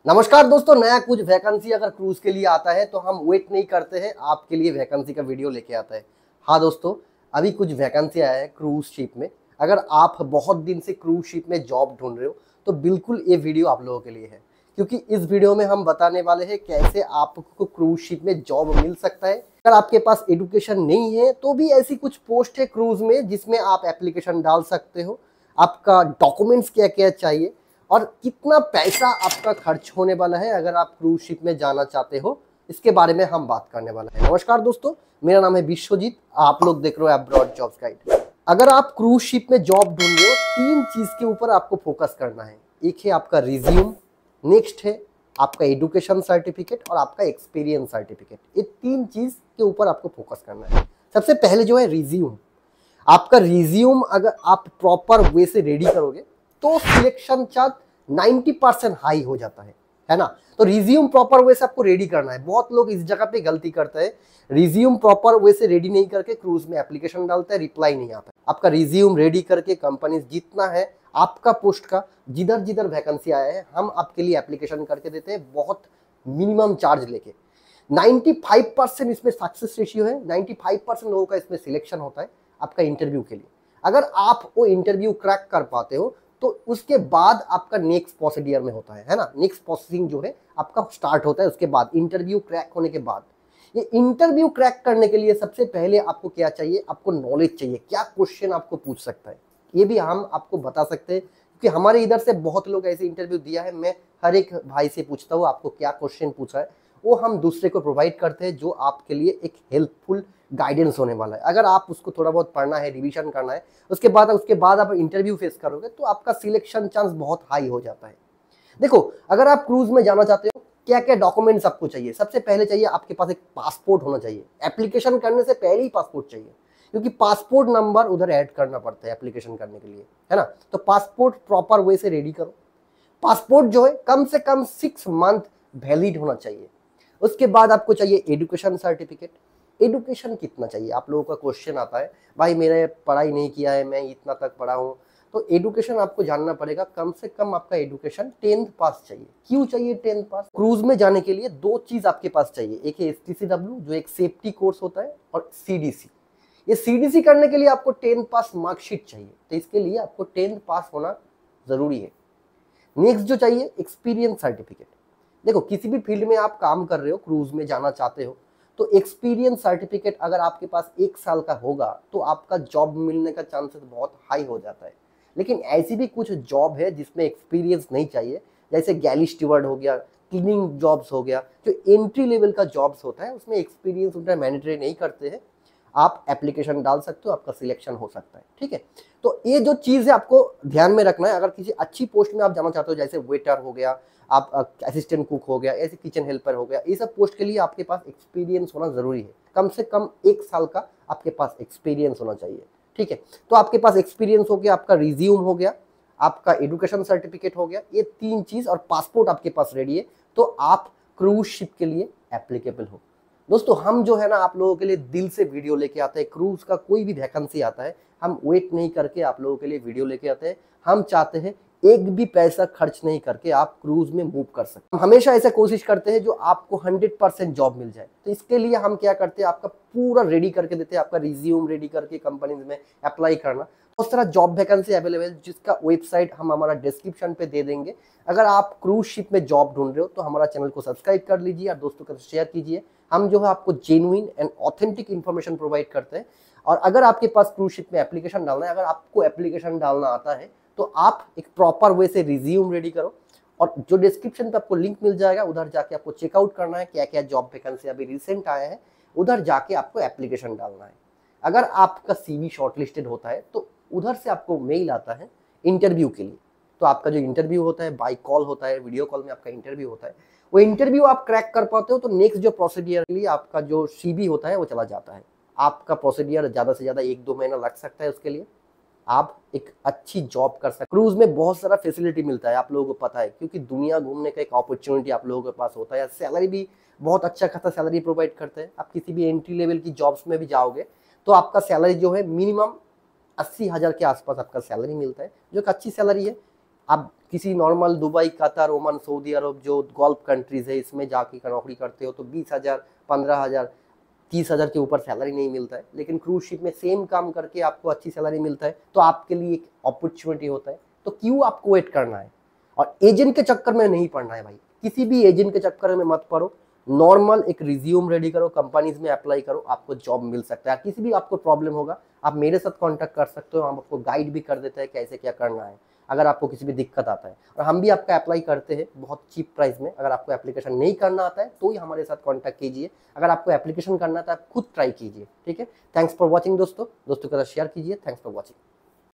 नमस्कार दोस्तों, नया कुछ वैकेंसी अगर क्रूज के लिए आता है तो हम वेट नहीं करते हैं, आपके लिए वैकेंसी का वीडियो लेके आता है। हाँ दोस्तों, अभी कुछ वैकेंसी आया है क्रूज शिप में। अगर आप बहुत दिन से क्रूज शिप में जॉब ढूंढ रहे हो तो बिल्कुल ये वीडियो आप लोगों के लिए है, क्योंकि इस वीडियो में हम बताने वाले हैं कैसे आपको क्रूज शिप में जॉब मिल सकता है। अगर आपके पास एजुकेशन नहीं है तो भी ऐसी कुछ पोस्ट है क्रूज में जिसमें आप एप्लीकेशन डाल सकते हो। आपका डॉक्यूमेंट्स क्या क्या चाहिए और कितना पैसा आपका खर्च होने वाला है अगर आप क्रूज शिप में जाना चाहते हो, इसके बारे में हम बात करने वाले हैं। नमस्कार दोस्तों, मेरा नाम है विश्वजीत, आप लोग देख रहे हो अब्रॉड जॉब्स गाइड। अगर आप क्रूज शिप में जॉब ढूंढ रहे हो, तीन चीज के ऊपर आपको फोकस करना है। एक है आपका रिज्यूम, नेक्स्ट है आपका एजुकेशन सर्टिफिकेट और आपका एक्सपीरियंस सर्टिफिकेट। ये तीन चीज के ऊपर आपको फोकस करना है। सबसे पहले जो है रिज्यूम। आपका रिज्यूम अगर आप प्रॉपर वे से रेडी करोगे तो सिलेक्शन चांस 90% हाई हो जाता है ना। तो रिज्यूम प्रॉपर वे से आपको रेडी करना है। बहुत लोग इस जगह पे गलती करते हैं, रिज्यूम प्रॉपर वे से रेडी नहीं करके क्रूज में एप्लीकेशन डालते हैं, रिप्लाई नहीं आता है। आपका रिज्यूम रेडी करके कंपनी जितना है आपका पोस्ट का, जिधर जिधर वैकेंसी आया है हम आपके लिए एप्लीकेशन करके देते हैं, बहुत मिनिमम चार्ज लेके। 95% इसमें सक्सेस रेशियो है, 95% लोगों का इसमें सिलेक्शन होता है आपका इंटरव्यू के लिए। अगर आप वो इंटरव्यू क्रैक कर पाते हो तो उसके बाद आपका नेक्स्ट प्रोसीडियर में होता है ना, नेक्स्ट प्रोसेसिंग जो है आपका स्टार्ट होता है उसके बाद, इंटरव्यू क्रैक होने के बाद। ये इंटरव्यू क्रैक करने के लिए सबसे पहले आपको क्या चाहिए, आपको नॉलेज चाहिए। क्या क्वेश्चन आपको पूछ सकता है ये भी हम आपको बता सकते हैं, क्योंकि हमारे इधर से बहुत लोग ऐसे इंटरव्यू दिया है। मैं हर एक भाई से पूछता हूँ आपको क्या क्वेश्चन पूछा है, वो हम दूसरे को प्रोवाइड करते हैं, जो आपके लिए एक हेल्पफुल गाइडेंस होने वाला है। अगर आप उसको थोड़ा बहुत पढ़ना है, रिवीजन करना है, उसके बाद आप इंटरव्यू फेस करोगे तो आपका सिलेक्शन चांस बहुत हाई हो जाता है। देखो, अगर आप क्रूज में जाना चाहते हो, क्या क्या डॉक्यूमेंट्स आपको चाहिए। सबसे पहले चाहिए आपके पास एक पासपोर्ट होना चाहिए। एप्लीकेशन करने से पहले ही पासपोर्ट चाहिए, क्योंकि पासपोर्ट नंबर उधर ऐड करना पड़ता है एप्लीकेशन करने के लिए, है ना। तो पासपोर्ट प्रॉपर वे से रेडी करो। पासपोर्ट जो है कम से कम 6 मंथ वैलिड होना चाहिए। उसके बाद आपको चाहिए एजुकेशन सर्टिफिकेट। एजुकेशन कितना चाहिए, आप लोगों का क्वेश्चन आता है, भाई मेरे पढ़ाई नहीं किया है, मैं इतना तक पढ़ा हूँ। तो एजुकेशन आपको जानना पड़ेगा, कम से कम आपका एजुकेशन 10th पास चाहिए। क्यों चाहिए 10th पास? क्रूज में जाने के लिए दो चीज आपके पास चाहिए, एक है STCW जो एक सेफ्टी कोर्स होता है, और CDC। ये CDC करने के लिए आपको 10th पास मार्कशीट चाहिए, तो इसके लिए आपको 10th पास होना जरूरी है। नेक्स्ट जो चाहिए एक्सपीरियंस सर्टिफिकेट। देखो, किसी भी फील्ड में आप काम कर रहे हो, क्रूज में जाना चाहते हो, तो एक्सपीरियंस सर्टिफिकेट अगर आपके पास 1 साल का होगा तो आपका जॉब मिलने का चांसेस बहुत हाई हो जाता है। लेकिन ऐसी भी कुछ जॉब है जिसमें एक्सपीरियंस नहीं चाहिए, जैसे गैली स्टीवर्ड हो गया, क्लीनिंग जॉब्स हो गया, जो एंट्री लेवल का जॉब्स होता है उसमें एक्सपीरियंस उतना मैंडेटरी नहीं करते हैं। आप एप्लीकेशन डाल सकते हो, आपका सिलेक्शन हो सकता है, ठीक है। तो ये जो चीज़ है आपको ध्यान में रखना है। अगर किसी अच्छी पोस्ट में आप जाना चाहते हो, जैसे वेटर हो गया, आप असिस्टेंट कुक हो गया, ऐसे किचन हेल्पर हो गया, ये सब पोस्ट के लिए आपके पास एक्सपीरियंस होना जरूरी है। कम से कम 1 साल का आपके पास एक्सपीरियंस होना चाहिए, ठीक है। तो आपके पास एक्सपीरियंस हो गया, आपका रिज्यूम हो गया, आपका एजुकेशन सर्टिफिकेट हो गया, ये 3 चीज़, और पासपोर्ट आपके पास रेडी है, तो आप क्रूज शिप के लिए एप्लीकेबल हो। दोस्तों, हम जो है ना आप लोगों के लिए दिल से वीडियो लेके आते हैं। क्रूज का कोई भी वैकेंसी आता है हम वेट नहीं करके आप लोगों के लिए वीडियो लेके आते हैं। हम चाहते हैं एक भी पैसा खर्च नहीं करके आप क्रूज में मूव कर सकते। हम हमेशा ऐसा कोशिश करते हैं जो आपको 100% जॉब मिल जाए। तो इसके लिए हम क्या करते हैं, आपका पूरा रेडी करके देते हैं, आपका रिज्यूम रेडी करके कंपनीज में अप्लाई करना। उस तरह जॉब वैकेंसी अवेलेबल, जिसका वेबसाइट हम हमारा डिस्क्रिप्शन पे दे देंगे। अगर आप क्रूज शिप में जॉब ढूंढ रहे हो तो हमारा चैनल को सब्सक्राइब कर लीजिए और दोस्तों के साथ शेयर कीजिए। हम जो है आपको genuine and authentic information provide करते हैं। और अगर आपके पास क्रूज शिप में एप्लीकेशन डालना है, अगर आपको एप्लीकेशन डालना आता है, तो आप एक प्रॉपर वे से रिज्यूम रेडी करो, और जो डिस्क्रिप्शन पे आपको लिंक मिल जाएगा उधर जाके आपको चेकआउट करना है क्या क्या जॉब वैकेंसी अभी रिसेंट आया है, उधर जाके आपको एप्लीकेशन डालना है। अगर आपका CV शॉर्टलिस्टेड होता है तो उधर से आपको मेल आता है इंटरव्यू के लिए। तो आपका जो इंटरव्यू होता है, बाय कॉल होता है, वीडियो कॉल में आपका इंटरव्यू होता है, वो इंटरव्यू आप क्रैक कर पाते हो तो नेक्स्ट जो प्रोसीडियर के लिए आपका जो CV होता है वो चला जाता है। आपका प्रोसीडियर ज़्यादा से ज़्यादा 1-2 महीना लग सकता है, उसके लिए आप एक अच्छी जॉब कर सकते। क्रूज में बहुत सारा फैसिलिटी मिलता है, आप लोगों को पता है, क्योंकि दुनिया घूमने का एक अपॉर्चुनिटी आप लोगों के पास होता है। सैलरी भी बहुत अच्छा खासा सैलरी प्रोवाइड करते हैं। आप किसी भी एंट्री लेवल की जॉब्स में भी जाओगे तो आपका सैलरी जो है मिनिमम 80,000 के आसपास आपका सैलरी मिलता है, जो एक अच्छी सैलरी है। आप किसी normal Dubai, Qatar, Oman, Saudi Arabia जो गल्फ कंट्रीज है इसमें जाके नौकरी करते हो तो 20,000, 15,000, 30,000 के ऊपर सैलरी नहीं मिलता है। लेकिन क्रूज शिप में सेम काम करके आपको अच्छी सैलरी मिलता है, तो आपके लिए एक अपॉर्चुनिटी होता है। तो क्यों आपको वेट करना है और एजेंट के चक्कर में नहीं पड़ना है भाई। किसी भी एजेंट के चक्कर में मत पड़ो, नॉर्मल एक रिज्यूम रेडी करो, कंपनीज में अप्लाई करो, आपको जॉब मिल सकता है। किसी भी आपको प्रॉब्लम होगा आप मेरे साथ कांटेक्ट कर सकते हो, हम आपको गाइड भी कर देते हैं कैसे क्या करना है अगर आपको किसी भी दिक्कत आता है। और हम भी आपका अप्लाई करते हैं बहुत चीप प्राइस में। अगर आपको एप्लीकेशन नहीं करना आता है तो ही हमारे साथ कांटेक्ट कीजिए, अगर आपको एप्लीकेशन करना आता है आप खुद ट्राई कीजिए, ठीक है। थैंक्स फॉर वॉचिंग दोस्तों के साथ शेयर कीजिए। Thanks for watching.